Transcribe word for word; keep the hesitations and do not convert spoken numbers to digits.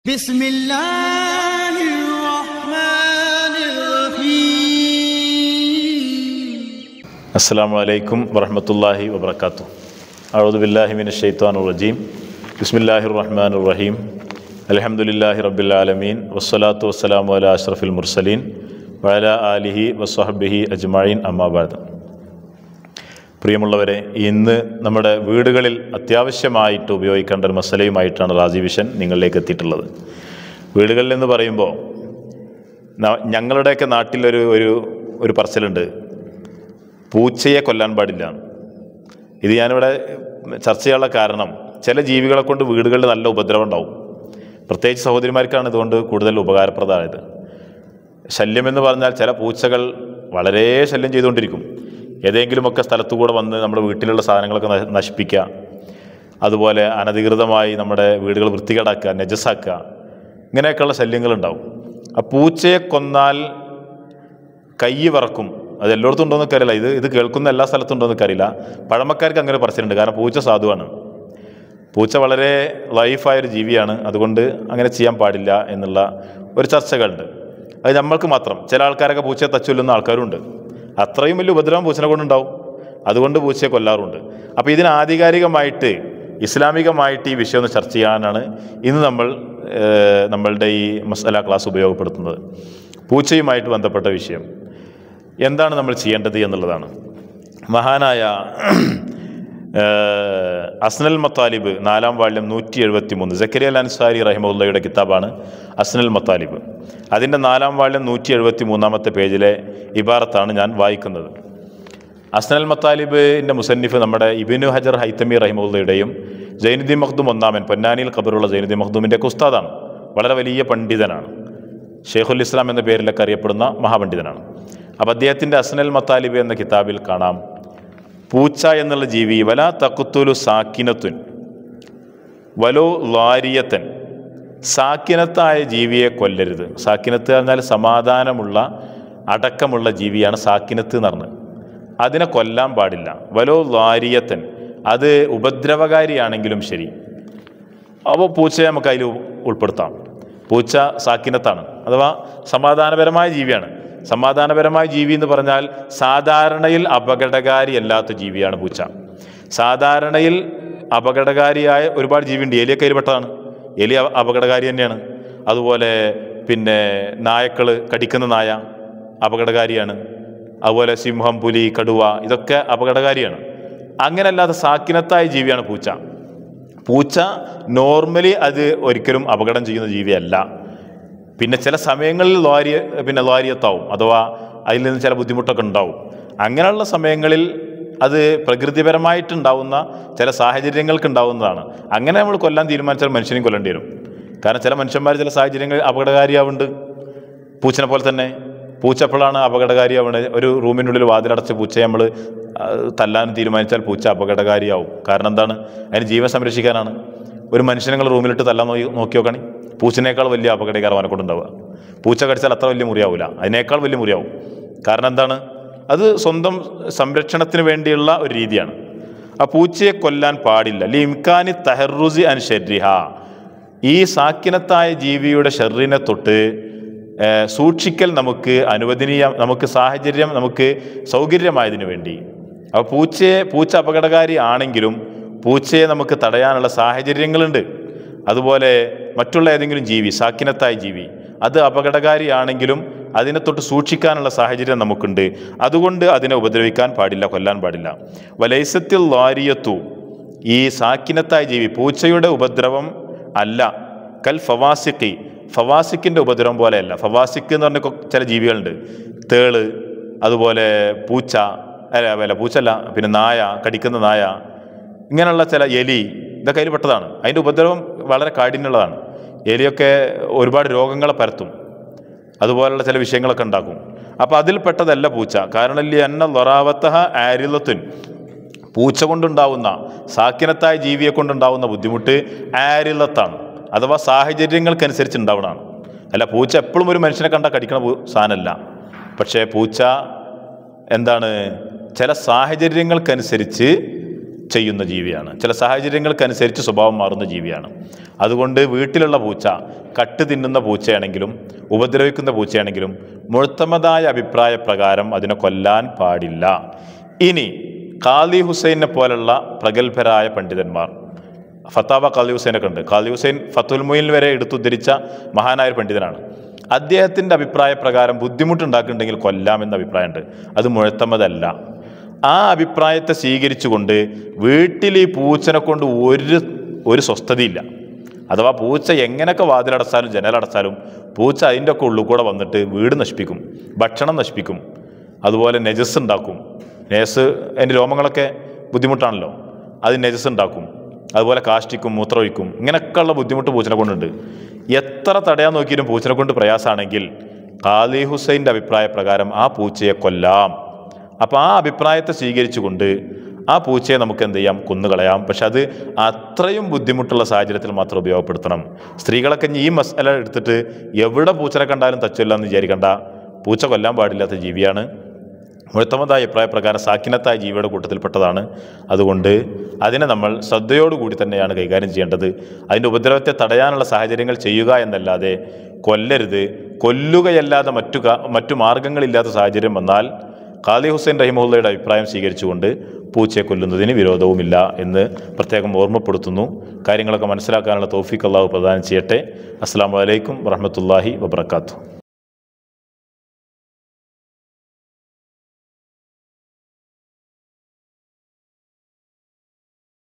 ബിസ്മില്ലാഹിർ റഹ്മാനിർ റഹീം. അസ്സലാമു അലൈക്കും വറഹ്മത്തുള്ളാഹി വബറകാതുഹു. അഊദു ബില്ലാഹി മിനശ് ശൈത്വാനിർ റജീം. ബിസ്മില്ലാഹിർ റഹ്മാനിർ റഹീം. അൽഹംദുലില്ലാഹി റബ്ബിൽ ആലമീൻ വസ്സലാത്തു വസ്സലാമു അലാ അഷ്റഫിൽ മുർസലീൻ വഅലാ ആലിഹി വസ്വഹ്ബിഹി അജ്മഈൻ അമ്മാ ബഅദ്. പ്രിയമുള്ളവരെ, ഇന്ന് നമ്മുടെ വീടുകളിൽ അത്യാവശ്യമായിട്ട് ഉപയോഗിക്കേണ്ട ഒരു മസലയുമായിട്ടാണ് റാസി വിഷൻ നിങ്ങളിലേക്ക് എത്തിയിട്ടുള്ളത്. വീടുകളിൽ എന്ന് പറയുമ്പോൾ ഞങ്ങളുടെയൊക്കെ നാട്ടിലൊരു ഒരു ഒരു പറച്ചിലുണ്ട്, പൂച്ചയെ കൊല്ലാൻ പാടില്ല. ഇത് ഞാനിവിടെ ചർച്ച ചെയ്യാനുള്ള കാരണം, ചില ജീവികളെ കൊണ്ട് വീടുകളിൽ നല്ല ഉപദ്രവം ഉണ്ടാവും. പ്രത്യേകിച്ച് സഹോദരിമാർക്കാണ് ഇതുകൊണ്ട് കൂടുതൽ ഉപകാരപ്രദമായത്. ശല്യമെന്ന് പറഞ്ഞാൽ ചില പൂച്ചകൾ വളരെ ശല്യം ചെയ്തുകൊണ്ടിരിക്കും. ഏതെങ്കിലുമൊക്കെ സ്ഥലത്തു കൂടെ വന്ന് നമ്മുടെ വീട്ടിലുള്ള സാധനങ്ങളൊക്കെ നശിപ്പിക്കുക, അതുപോലെ അനധികൃതമായി നമ്മുടെ വീടുകൾ വൃത്തികേടാക്കുക, നജസാക്കുക, ഇങ്ങനെയൊക്കെയുള്ള ശല്യങ്ങളുണ്ടാവും. ആ പൂച്ചയെ കൊന്നാൽ കൈ വറക്കും. അത് എല്ലായിടത്തും ഉണ്ടോയെന്ന് അറിയില്ല, ഇത് ഇത് കേൾക്കുന്ന എല്ലാ സ്ഥലത്തും ഉണ്ടോയെന്ന് അറിയില്ല. പഴമക്കാർക്ക് അങ്ങനെ പറച്ചിട്ടുണ്ട്, കാരണം പൂച്ച സാധുവാണ്. പൂച്ച വളരെ ലൈഫായൊരു ജീവിയാണ്, അതുകൊണ്ട് അങ്ങനെ ചെയ്യാൻ പാടില്ല എന്നുള്ള ഒരു ചർച്ചകളുണ്ട്. അത് നമ്മൾക്ക് മാത്രം, ചില ആൾക്കാരൊക്കെ പൂച്ചയെ തച്ചുകൊല്ലുന്ന ആൾക്കാരുണ്ട്. അത്രയും വലിയ ഉപദ്രവം പൂച്ചനെ കൊണ്ടുണ്ടാവും, അതുകൊണ്ട് പൂച്ചയെ കൊല്ലാറുണ്ട്. അപ്പോൾ ഇതിന് ആധികാരികമായിട്ട് ഇസ്ലാമികമായിട്ട് ഈ വിഷയം ഒന്ന് ചർച്ച ചെയ്യാനാണ് ഇന്ന് നമ്മൾ നമ്മളുടെ ഈ മസല ക്ലാസ് ഉപയോഗപ്പെടുത്തുന്നത്. പൂച്ചയുമായിട്ട് ബന്ധപ്പെട്ട വിഷയം എന്താണ് നമ്മൾ ചെയ്യേണ്ടത് എന്നുള്ളതാണ്. മഹാനായ അസ്നൽ മത്താലിബ് നാലാം വാള്യം നൂറ്റി എഴുപത്തി മൂന്ന് സക്കരിയ അൽ അൻസാരി റഹിമഹുല്ലയുടെ കിതാബാണ് അസ്നൽ മത്താലിബ്. അതിൻ്റെ നാലാം വാള്യം നൂറ്റി എഴുപത്തി മൂന്നാമത്തെ പേജിലെ ഇബാറത്താണ് ഞാൻ വായിക്കുന്നത്. അസ്നൽ മത്താലിബിൻ്റെ മുസന്നിഫ് നമ്മുടെ ഇബ്നു ഹജർ ഹൈതമി റഹിമഹുല്ലയുടെയും സൈനുദ്ദീൻ മഖ്ദൂം ഒന്നാമൻ പൊന്നാനിയിൽ ഖബറുള്ള സൈനുദ്ദീൻ മഖ്ദൂമിൻ്റെ ഉസ്താദാണ്. വളരെ വലിയ പണ്ഡിതനാണ്, ഷെയ്ഖുൽ ഇസ്ലാം എന്ന പേരിലൊക്കെ അറിയപ്പെടുന്ന മഹാപണ്ഡിതനാണ്. അപ്പോൾ അദ്ദേഹത്തിൻ്റെ അസ്നൽ മത്താലിബ് എന്ന കിതാബിൽ കാണാം, പൂച്ച എന്നുള്ള ജീവി വലാ തഖ്തുലു സാക്കിനത്തുൻ വലോ ലാരിയത്തൻ, സാക്കിനത്തായ ജീവിയെ കൊല്ലരുത്. സാക്കിനത്ത് എന്നാൽ സമാധാനമുള്ള അടക്കമുള്ള ജീവിയാണ് സാക്കിനത്ത് എന്ന് പറഞ്ഞത്. അതിനെ കൊല്ലാൻ പാടില്ല. വലോ ലാരിയത്തൻ, അത് ഉപദ്രവകാരിയാണെങ്കിലും ശരി. അപ്പോൾ പൂച്ചയെ നമുക്ക് അതിൽ ഉൾപ്പെടുത്താം. പൂച്ച സാക്കിനത്താണ്, അഥവാ സമാധാനപരമായ ജീവിയാണ്. സമാധാനപരമായ ജീവി എന്ന് പറഞ്ഞാൽ സാധാരണയിൽ അപകടകാരിയല്ലാത്ത ജീവിയാണ് പൂച്ച. സാധാരണയിൽ അപകടകാരിയായ ഒരുപാട് ജീവിയുണ്ട്. എലിയൊക്കെ അതിൽപ്പെട്ടതാണ്. എലി അപകടകാരി തന്നെയാണ്. അതുപോലെ പിന്നെ നായക്കൾ, കടിക്കുന്ന നായ അപകടകാരിയാണ്. അതുപോലെ സിംഹം, പുലി, കടുവ, ഇതൊക്കെ അപകടകാരിയാണ്. അങ്ങനെയല്ലാത്ത സാക്കിനത്തായ ജീവിയാണ് പൂച്ച. പൂച്ച നോർമലി അത് ഒരിക്കലും അപകടം ചെയ്യുന്ന ജീവിയല്ല. പിന്നെ ചില സമയങ്ങളിൽ ലാരിയ പിന്നെ ലാരിയത്താവും, അഥവാ അതിൽ നിന്ന് ചില ബുദ്ധിമുട്ടൊക്കെ ഉണ്ടാവും. അങ്ങനെയുള്ള സമയങ്ങളിൽ അത് പ്രകൃതിപരമായിട്ടുണ്ടാവുന്ന ചില സാഹചര്യങ്ങൾക്ക് ഉണ്ടാവുന്നതാണ്. അങ്ങനെ നമ്മൾ കൊല്ലാൻ തീരുമാനിച്ചാൽ മനുഷ്യനെയും കൊല്ലേണ്ടി വരും. കാരണം ചില മനുഷ്യന്മാർ ചില സാഹചര്യങ്ങളിൽ അപകടകാരിയാവുന്നുണ്ട്. പൂച്ചനെ പോലെ തന്നെ പൂച്ച എപ്പോഴാണ് അപകടകാരിയാവുന്നത്? ഒരു റൂമിനുള്ളിൽ വാതിലടച്ച് പൂച്ചയെ നമ്മൾ തല്ലാൻ തീരുമാനിച്ചാൽ പൂച്ച അപകടകാരിയാവും. കാരണം എന്താണ്? അതിന് ജീവൻ സംരക്ഷിക്കാനാണ്. ഒരു മനുഷ്യനെ നിങ്ങൾ റൂമിലിട്ട് തല്ലാൻ നോക്കി നോക്കി നോക്കണേ, പൂച്ചനേക്കാൾ വലിയ അപകടകാരം അവനെ കൊണ്ടുണ്ടാവുക. പൂച്ച കടിച്ചാൽ അത്ര വലിയ മുറിയാവില്ല, അതിനേക്കാൾ വലിയ മുറിയാവും. കാരണം എന്താണ്? അത് സ്വന്തം സംരക്ഷണത്തിന് വേണ്ടിയുള്ള ഒരു രീതിയാണ്. ആ പൂച്ചയെ കൊല്ലാൻ പാടില്ല. ലി ഇംകാനി തഹറുസി അൻ ഷർരിഹ, ഈ സാക്കിനത്തായ ജീവിയുടെ ഷർറിനെ തൊട്ട് സൂക്ഷിക്കൽ നമുക്ക് അനുവദനീയ, നമുക്ക് സാഹചര്യം, നമുക്ക് സൗകര്യമായതിനു വേണ്ടി. അപ്പോൾ പൂച്ചയെ പൂച്ച അപകടകാരി ആണെങ്കിലും പൂച്ചയെ നമുക്ക് തടയാനുള്ള സാഹചര്യങ്ങളുണ്ട്. അതുപോലെ മറ്റുള്ള ഏതെങ്കിലും ജീവി, സാക്കിനത്തായ ജീവി, അത് അപകടകാരിയാണെങ്കിലും അതിനെ തൊട്ട് സൂക്ഷിക്കാനുള്ള സാഹചര്യം നമുക്കുണ്ട്. അതുകൊണ്ട് അതിനെ ഉപദ്രവിക്കാൻ പാടില്ല, കൊല്ലാൻ പാടില്ല. വലൈസത്തിൽ ലാരിയത്തു, ഈ സാക്കിനത്തായ ജീവി പൂച്ചയുടെ ഉപദ്രവം അല്ല. കൽ ഫവാസിഖി, ഫവാസിക്കിൻ്റെ ഉപദ്രവം പോലെയല്ല. ഫവാസിക്ക് എന്ന് പറഞ്ഞ ചില ജീവികളുണ്ട്, തേള്, അതുപോലെ പൂച്ച, അല്ല അല്ല പൂച്ചല്ല പിന്നെ നായ, കടിക്കുന്ന നായ, ഇങ്ങനെയുള്ള ചില എലി, ഇതൊക്കെ അതിൽ പെട്ടതാണ്. അതിൻ്റെ ഉപദ്രവം വളരെ കാഠിന്യമുള്ളതാണ്. എലിയൊക്കെ ഒരുപാട് രോഗങ്ങളെ പരത്തും, അതുപോലുള്ള ചില വിഷയങ്ങളൊക്കെ ഉണ്ടാക്കും. അപ്പോൾ അതിൽപ്പെട്ടതല്ല പൂച്ച. കാരണം ഇല്ല എന്ന ലൊറാവത്തഹ ആരിലത്തുൻ, പൂച്ച കൊണ്ടുണ്ടാവുന്ന, സാക്കിനത്തായ ജീവിയെ കൊണ്ടുണ്ടാവുന്ന ബുദ്ധിമുട്ട് ആരിലത്താണ്, അഥവാ സാഹചര്യങ്ങൾക്കനുസരിച്ച് ഉണ്ടാവുന്നതാണ്. അല്ല, പൂച്ച എപ്പോഴും ഒരു മനുഷ്യനെ കണ്ടാൽ കടിക്കണ സാധനമല്ല. പക്ഷേ പൂച്ച എന്താണ്, ചില സാഹചര്യങ്ങൾക്കനുസരിച്ച് ചെയ്യുന്ന ജീവിയാണ്. ചില സാഹചര്യങ്ങൾക്കനുസരിച്ച് സ്വഭാവം മാറുന്ന ജീവിയാണ്. അതുകൊണ്ട് വീട്ടിലുള്ള പൂച്ച കട്ട് തിന്നുന്ന പൂച്ചയാണെങ്കിലും ഉപദ്രവിക്കുന്ന പൂച്ചയാണെങ്കിലും മുഅ്തമദായ അഭിപ്രായ പ്രകാരം അതിനെ കൊല്ലാൻ പാടില്ല. ഇനി ഖാദി ഹുസൈനെ പോലുള്ള പ്രഗത്ഭരായ പണ്ഡിതന്മാർ, ഫത്താവ ഖാദി ഹുസൈനൊക്കെ ഉണ്ട്. ഖാദി ഹുസൈൻ ഫത്തുൽ മുയിൻ വരെ എടുത്തുദ്ധരിച്ച മഹാനായ പണ്ഡിതനാണ്. അദ്ദേഹത്തിൻ്റെ അഭിപ്രായ പ്രകാരം ബുദ്ധിമുട്ടുണ്ടാക്കുന്നുണ്ടെങ്കിൽ കൊല്ലാമെന്ന അഭിപ്രായമുണ്ട്. അത് മുഅ്തമദല്ല. ആ അഭിപ്രായത്തെ സ്വീകരിച്ചുകൊണ്ട് വീട്ടിൽ ഈ പൂച്ചനെ കൊണ്ട് ഒരു ഒരു സ്വസ്ഥതയില്ല. അഥവാ പൂച്ച എങ്ങനെയൊക്കെ വാതിലടച്ചാലും ജനലടച്ചാലും പൂച്ച അതിൻ്റെ ഒക്കെ ഉള്ളിൽ കൂടെ വന്നിട്ട് വീട് നശിപ്പിക്കും, ഭക്ഷണം നശിപ്പിക്കും, അതുപോലെ നെജസ് ഉണ്ടാക്കും. നെജസ് അതിൻ്റെ രോമങ്ങളൊക്കെ ബുദ്ധിമുട്ടാണല്ലോ, അത് നെജസ് ഉണ്ടാക്കും, അതുപോലെ കാഷ്ടിക്കും, മൂത്രമൊഴിക്കും. ഇങ്ങനെയൊക്കെയുള്ള ബുദ്ധിമുട്ട് പൂച്ചനെ കൊണ്ടുണ്ട്. എത്ര തടയാൻ നോക്കിയിട്ടും പൂച്ചനെ കൊണ്ട് പ്രയാസമാണെങ്കിൽ ഖാദി ഹുസൈൻ്റെ അഭിപ്രായ പ്രകാരം ആ പൂച്ചയെ കൊല്ലാം. അപ്പോൾ ആ അഭിപ്രായത്തെ സ്വീകരിച്ചുകൊണ്ട് ആ പൂച്ചയെ നമുക്ക് എന്ത് ചെയ്യാം, കൊന്നുകളയാം. പക്ഷെ അത് അത്രയും ബുദ്ധിമുട്ടുള്ള സാഹചര്യത്തിൽ മാത്രം ഉപയോഗപ്പെടുത്തണം. സ്ത്രീകളൊക്കെ ഈ മസാല എടുത്തിട്ട് എവിടെ പൂച്ചനെ കണ്ടാലും തച്ചില്ല എന്ന് വിചാരിക്കേണ്ട. പൂച്ച കൊല്ലാൻ പാടില്ലാത്ത ജീവിയാണ്. മുഅ്തമദായ അഭിപ്രായ പ്രകാരം സാക്കിനത്തായ ജീവിയുടെ കൂട്ടത്തിൽപ്പെട്ടതാണ്. അതുകൊണ്ട് അതിനെ നമ്മൾ ശ്രദ്ധയോടുകൂടി തന്നെയാണ് കൈകാര്യം ചെയ്യേണ്ടത്. അതിൻ്റെ ഉപദ്രവത്തെ തടയാനുള്ള സാഹചര്യങ്ങൾ ചെയ്യുക എന്നല്ലാതെ കൊല്ലരുത്. കൊല്ലുകയല്ലാതെ മറ്റു മറ്റു മാർഗങ്ങളില്ലാത്ത സാഹചര്യം വന്നാൽ ഖാദി ഹുസൈൻ റഹിമഹുള്ളയുടെ അഭിപ്രായം സ്വീകരിച്ചുകൊണ്ട് പൂച്ചയെ കൊല്ലുന്നതിന് വിരോധവുമില്ല എന്ന് പ്രത്യേകം ഓർമ്മപ്പെടുത്തുന്നു. കാര്യങ്ങളൊക്കെ മനസ്സിലാക്കാനുള്ള തൗഫീഖ് അല്ലാഹു പ്രദാനം ചെയ്യട്ടെ. അസ്സലാമു അലൈക്കും വറഹ്മത്തുള്ളാഹി വബറകാതുഹു.